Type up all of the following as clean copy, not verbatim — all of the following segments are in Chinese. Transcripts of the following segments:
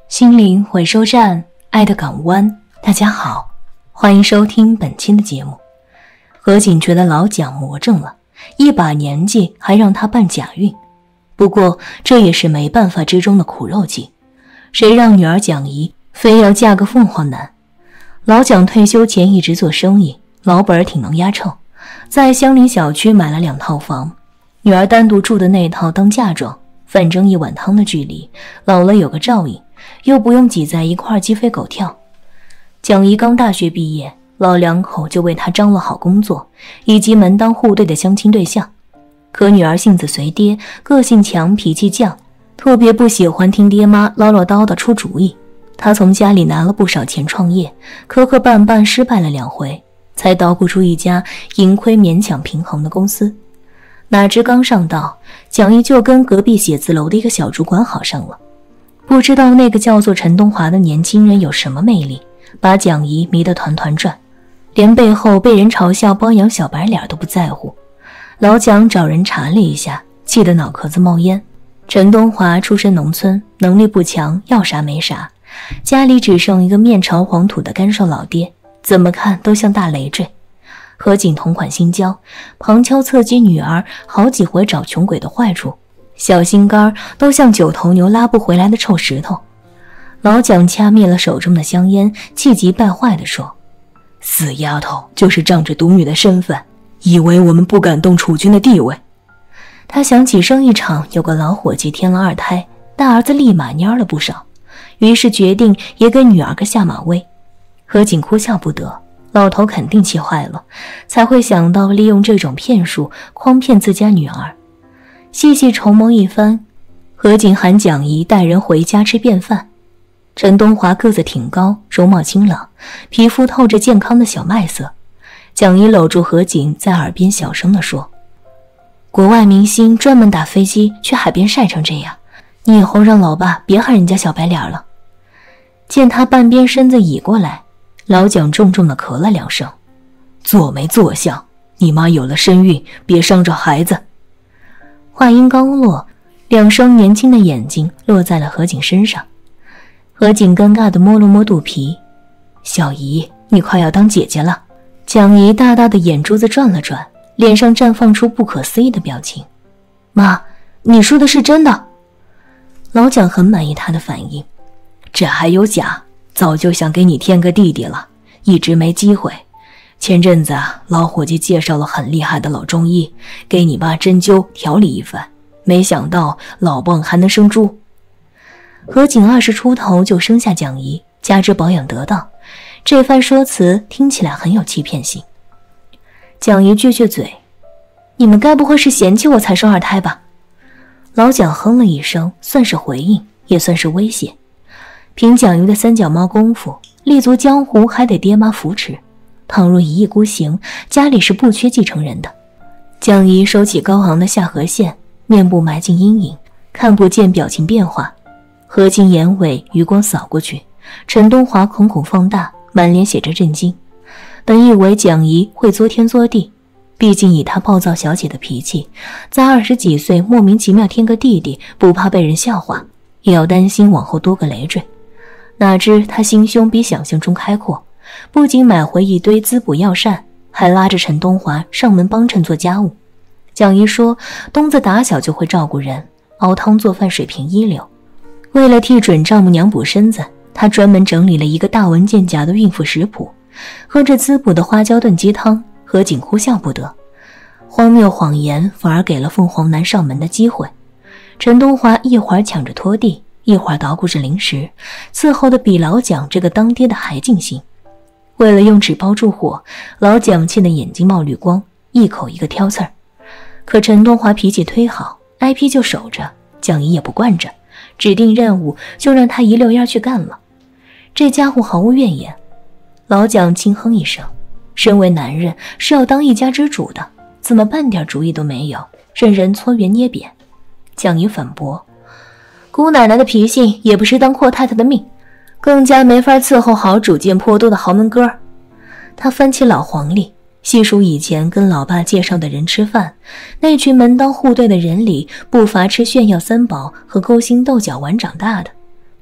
心灵回收站，爱的港湾。大家好，欢迎收听本期的节目。何锦觉得老蒋魔怔了，一把年纪还让他办假孕。不过这也是没办法之中的苦肉计，谁让女儿蒋怡非要嫁个凤凰男。老蒋退休前一直做生意，老本挺能压秤，在香林小区买了2套房，女儿单独住的那套当嫁妆，反正一碗汤的距离，老了有个照应，又不用挤在一块鸡飞狗跳。蒋怡刚大学毕业，老两口就为她张罗好工作以及门当户对的相亲对象。可女儿性子随爹，个性强，脾气犟，特别不喜欢听爹妈唠唠叨叨出主意。她从家里拿了不少钱创业，磕磕绊绊失败了2回，才捣鼓出一家盈亏勉强平衡的公司。哪知刚上道，蒋怡就跟隔壁写字楼的一个小主管好上了。不知道那个叫做陈东华的年轻人有什么魅力，把蒋怡迷得团团转，连背后被人嘲笑包养小白脸都不在乎。老蒋找人查了一下，气得脑壳子冒烟。陈东华出身农村，能力不强，要啥没啥，家里只剩一个面朝黄土的干瘦老爹，怎么看都像大累赘。何锦同款新交，旁敲侧击女儿好几回找穷鬼的坏处，小心肝都像9头牛拉不回来的臭石头。老蒋掐灭了手中的香烟，气急败坏地说：死丫头就是仗着独女的身份，以为我们不敢动储君的地位。他想起生意场有个老伙计添了2胎，大儿子立马蔫了不少，于是决定也给女儿个下马威。何锦哭笑不得，老头肯定气坏了，才会想到利用这种骗术诓骗自家女儿。细细筹谋一番，何锦喊蒋怡带人回家吃便饭。陈东华个子挺高，容貌清朗，皮肤透着健康的小麦色。蒋怡搂住何锦，在耳边小声地说：国外明星专门打飞机去海边晒成这样，你以后让老爸别喊人家小白脸了。见他半边身子倚过来，老蒋重重地咳了2声：做没做相，你妈有了身孕，别伤着孩子。话音刚落，2双年轻的眼睛落在了何锦身上。何锦尴尬地摸了摸肚皮：小姨，你快要当姐姐了。蒋怡大大的眼珠子转了转，脸上绽放出不可思议的表情：妈，你说的是真的？老蒋很满意她的反应：这还有假，早就想给你添个弟弟了，一直没机会。前阵子老伙计介绍了很厉害的老中医，给你爸针灸调理一番，没想到老蚌还能生珠。何锦20出头就生下蒋怡，加之保养得当，这番说辞听起来很有欺骗性。蒋怡撅撅嘴：你们该不会是嫌弃我才生2胎吧？老蒋哼了一声，算是回应，也算是威胁。凭蒋怡的3脚猫功夫，立足江湖还得爹妈扶持，倘若一意孤行，家里是不缺继承人的。蒋怡收起高昂的下颌线，面部埋进阴影，看不见表情变化。何锦眼尾余光扫过去，陈东华瞳孔放大，满脸写着震惊。本以为蒋怡会作天作地，毕竟以她暴躁小姐的脾气，在20几岁莫名其妙添个弟弟，不怕被人笑话，也要担心往后多个累赘。哪知她心胸比想象中开阔，不仅买回一堆滋补药膳，还拉着陈东华上门帮衬做家务。蒋怡说东子打小就会照顾人，熬汤做饭水平一流。为了替准丈母娘补身子，她专门整理了一个大文件夹的孕妇食谱。喝着滋补的花椒炖鸡汤，何锦哭笑不得。荒谬谎言反而给了凤凰男上门的机会。陈东华一会儿抢着拖地，一会儿捣鼓着零食，伺候的比老蒋这个当爹的还尽心。为了用纸包住火，老蒋气得眼睛冒绿光，一口一个挑刺儿。可陈东华脾气忒好，挨批就守着，蒋怡也不惯着，指定任务就让他一溜烟去干了。这家伙毫无怨言。老蒋轻哼一声，身为男人是要当一家之主的，怎么半点主意都没有，任人搓圆捏扁。蒋怡反驳：姑奶奶的脾性也不是当阔太太的命，更加没法伺候好主见颇多的豪门哥。他翻起老黄历，细数以前跟老爸介绍的人吃饭，那群门当户对的人里，不乏吃炫耀3宝和勾心斗角玩长大的，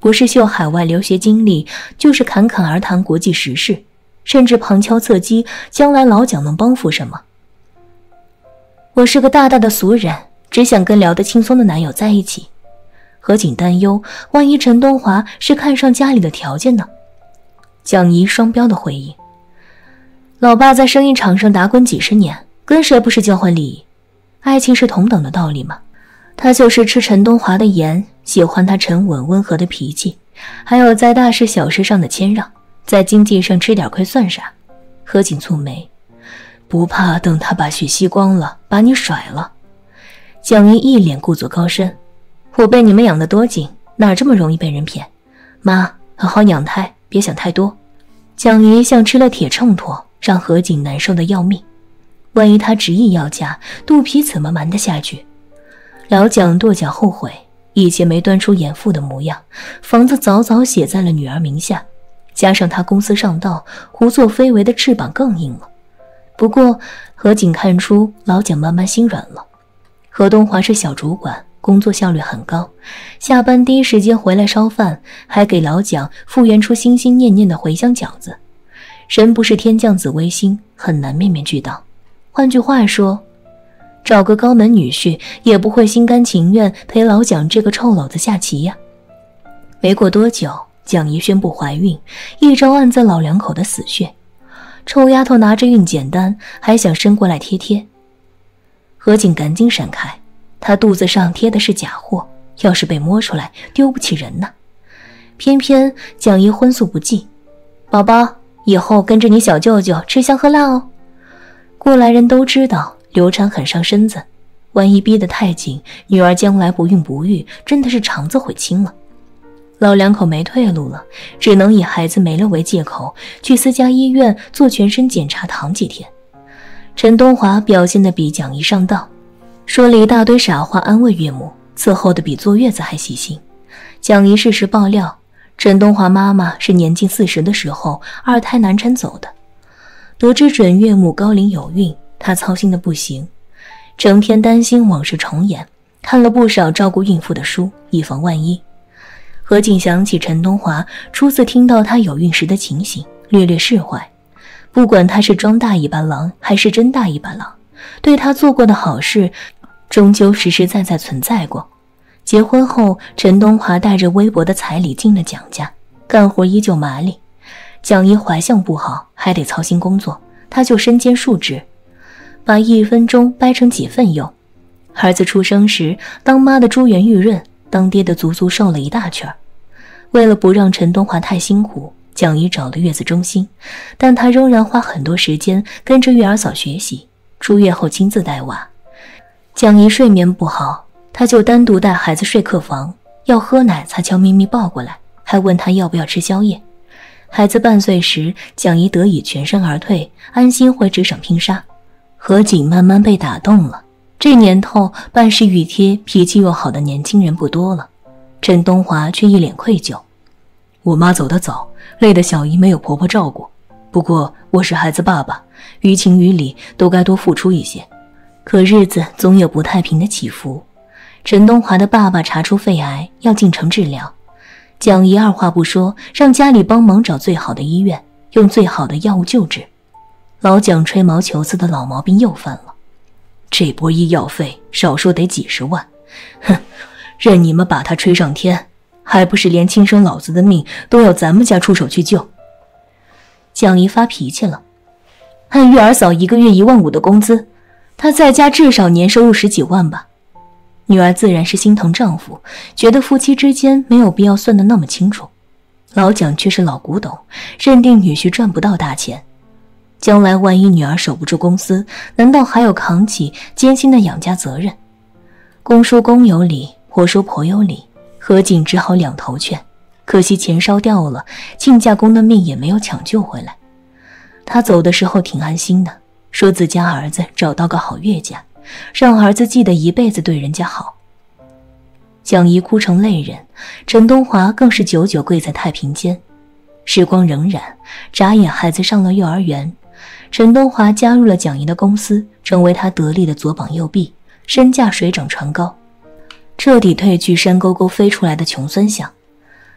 不是秀海外留学经历，就是侃侃而谈国际时事，甚至旁敲侧击将来老蒋能帮扶什么。我是个大大的俗人，只想跟聊得轻松的男友在一起。何锦担忧，万一陈东华是看上家里的条件呢？蒋怡双标的回应：老爸在生意场上打滚几十年，跟谁不是交换利益？爱情是同等的道理吗？他就是吃陈东华的盐，喜欢他沉稳温和的脾气，还有在大事小事上的谦让，在经济上吃点亏算啥？何锦蹙眉，不怕等他把血吸光了，把你甩了？蒋怡一脸故作高深，我被你们养得多紧，哪这么容易被人骗？妈，好好养胎，别想太多。蒋怡像吃了铁秤砣，让何锦难受得要命。万一他执意要嫁，肚皮怎么瞒得下去？老蒋跺脚后悔，以前没端出严父的模样，房子早早写在了女儿名下，加上他公司上道，胡作非为的翅膀更硬了。不过何锦看出老蒋慢慢心软了。何东华是小主管，工作效率很高，下班第一时间回来烧饭，还给老蒋复原出心心念念的茴香饺子。人不是天降紫微星，很难面面俱到。换句话说，找个高门女婿也不会心甘情愿陪老蒋这个臭篓子下棋呀。没过多久，蒋怡宣布怀孕，一招按在老两口的死穴。臭丫头拿着孕检单，还想伸过来贴贴。何锦赶紧闪开，她肚子上贴的是假货，要是被摸出来，丢不起人呢。偏偏蒋怡荤素不忌，宝宝，以后跟着你小舅舅吃香喝辣哦。过来人都知道流产很伤身子，万一逼得太紧，女儿将来不孕不育，真的是肠子悔青了。老两口没退路了，只能以孩子没了为借口，去私家医院做全身检查躺几天。陈东华表现得比蒋怡上道，说了一大堆傻话安慰岳母，伺候得比坐月子还细心。蒋怡适时爆料，陈东华妈妈是年近40的时候二胎难产走的。得知准岳母高龄有孕，她操心的不行，整天担心往事重演，看了不少照顾孕妇的书，以防万一。何锦想起陈东华初次听到她有孕时的情形，略略释怀。不管她是装大尾巴狼还是真大尾巴狼，对她做过的好事终究实实在在存在过。结婚后，陈东华带着微薄的彩礼进了蒋家，干活依旧麻利。蒋怡怀相不好，还得操心工作，他就身兼数职，把1分钟掰成几份用。儿子出生时，当妈的珠圆玉润，当爹的足足瘦了一大圈。为了不让陈东华太辛苦，蒋怡找了月子中心，但他仍然花很多时间跟着月儿嫂学习，出月后亲自带娃。蒋怡睡眠不好，他就单独带孩子睡客房，要喝奶才悄咪咪抱过来，还问他要不要吃宵夜。孩子半岁时，蒋怡得以全身而退，安心回职场拼杀。何锦慢慢被打动了，这年头办事体贴、脾气又好的年轻人不多了。陈东华却一脸愧疚，我妈走得早，累得小姨没有婆婆照顾，不过我是孩子爸爸，于情于理都该多付出一些。可日子总有不太平的起伏。陈东华的爸爸查出肺癌，要进城治疗。蒋怡二话不说，让家里帮忙找最好的医院，用最好的药物救治。老蒋吹毛求疵的老毛病又犯了，这波医药费少说得几十万，哼，任你们把他吹上天，还不是连亲生老子的命都要咱们家出手去救。蒋怡发脾气了，按月儿嫂1个月15000的工资，她在家至少年收入10几万吧。女儿自然是心疼丈夫，觉得夫妻之间没有必要算得那么清楚。老蒋却是老古董，认定女婿赚不到大钱，将来万一女儿守不住公司，难道还有扛起艰辛的养家责任？公说公有理，婆说婆有理，何锦只好两头劝。可惜钱烧掉了，亲家公的命也没有抢救回来。他走的时候挺安心的，说自家儿子找到个好岳家，让儿子记得一辈子对人家好。蒋怡哭成泪人，陈东华更是久久跪在太平间。时光荏苒，眨眼孩子上了幼儿园，陈东华加入了蒋怡的公司，成为他得力的左膀右臂，身价水涨船高，彻底褪去山沟沟飞出来的穷酸相。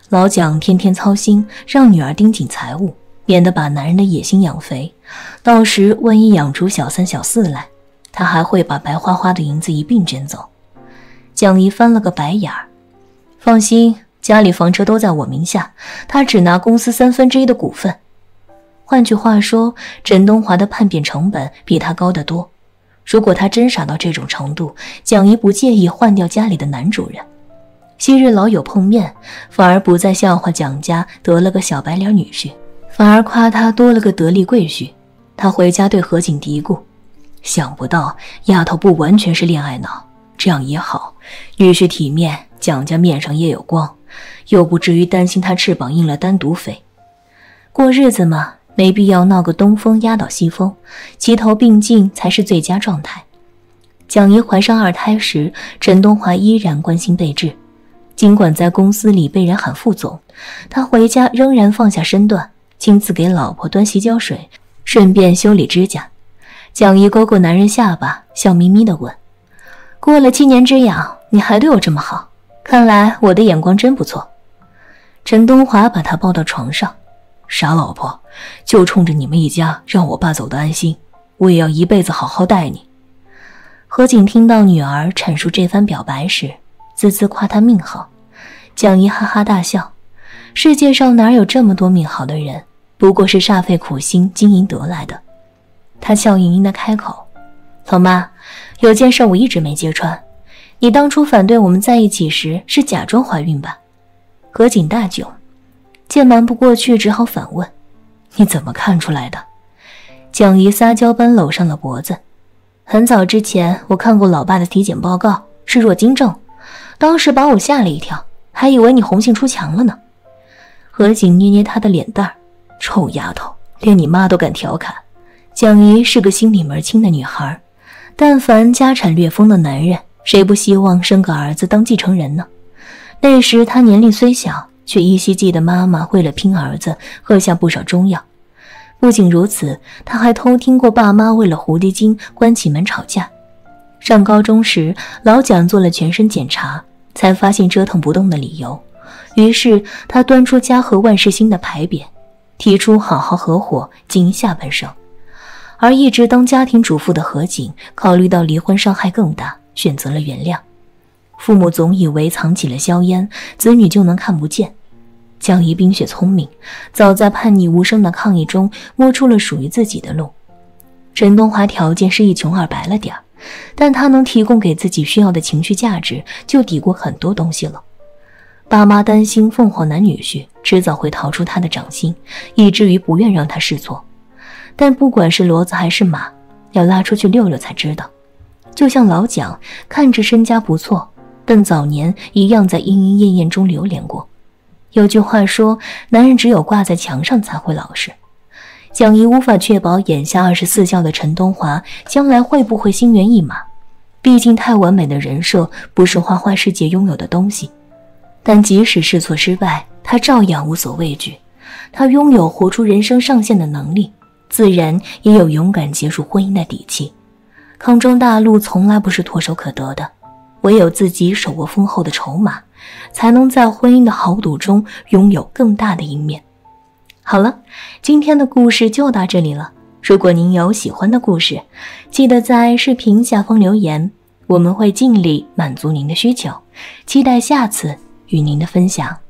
老蒋天天操心，让女儿盯紧财务，免得把男人的野心养肥，到时万一养出小三小四来，他还会把白花花的银子一并卷走。蒋姨翻了个白眼儿，放心，家里房车都在我名下，他只拿公司1/3的股份。换句话说，陈东华的叛变成本比他高得多。如果他真傻到这种程度，蒋姨不介意换掉家里的男主人。昔日老友碰面，反而不再笑话蒋家得了个小白脸女婿，反而夸他多了个得力贵婿。他回家对何锦嘀咕，想不到丫头不完全是恋爱脑，这样也好，女婿体面，蒋家面上也有光，又不至于担心他翅膀硬了单独飞。过日子嘛，没必要闹个东风压倒西风，齐头并进才是最佳状态。蒋姨怀上2胎时，陈东华依然关心备至，尽管在公司里被人喊副总，他回家仍然放下身段，亲自给老婆端洗脚水，顺便修理指甲。蒋姨勾勾男人下巴，笑眯眯地问，过了7年之痒，你还对我这么好，看来我的眼光真不错。陈东华把他抱到床上，傻老婆，就冲着你们一家让我爸走得安心，我也要一辈子好好待你。何锦听到女儿阐述这番表白时，滋滋夸她命好。蒋姨哈哈大笑，世界上哪有这么多命好的人，不过是煞费苦心经营得来的。她笑盈盈地开口，老妈，有件事我一直没揭穿，你当初反对我们在一起时是假装怀孕吧？何锦大窘，见瞒不过去，只好反问，你怎么看出来的？蒋姨撒娇般搂上了脖子，很早之前我看过老爸的体检报告，是弱精症，当时把我吓了一跳，还以为你红杏出墙了呢。何锦捏捏她的脸蛋儿，臭丫头，连你妈都敢调侃。蒋姨是个心里门清的女孩，但凡家产略丰的男人，谁不希望生个儿子当继承人呢？那时她年龄虽小，却依稀记得妈妈为了拼儿子喝下不少中药。不仅如此，她还偷听过爸妈为了狐狸精关起门吵架。上高中时，老蒋做了全身检查，才发现折腾不动的理由，于是他端出家和万事兴的牌匾，提出好好合伙经营下半生。而一直当家庭主妇的何锦，考虑到离婚伤害更大，选择了原谅。父母总以为藏起了硝烟，子女就能看不见。蒋姨冰雪聪明，早在叛逆无声的抗议中摸出了属于自己的路。陈东华条件是一穷二白了点儿，但他能提供给自己需要的情绪价值，就抵过很多东西了。爸妈担心凤凰男女婿迟早会逃出他的掌心，以至于不愿让他试错。但不管是骡子还是马，要拉出去溜溜才知道。就像老蒋看着身家不错，但早年一样在莺莺燕燕中流连过。有句话说，男人只有挂在墙上才会老实。蒋姨无法确保眼下24孝的陈东华将来会不会心猿意马，毕竟太完美的人设不是花花世界拥有的东西。但即使试错失败，他照样无所畏惧。他拥有活出人生上限的能力，自然也有勇敢结束婚姻的底气。康庄大路从来不是唾手可得的，唯有自己手握丰厚的筹码，才能在婚姻的豪赌中拥有更大的赢面。好了，今天的故事就到这里了。如果您有喜欢的故事，记得在视频下方留言，我们会尽力满足您的需求。期待下次与您的分享。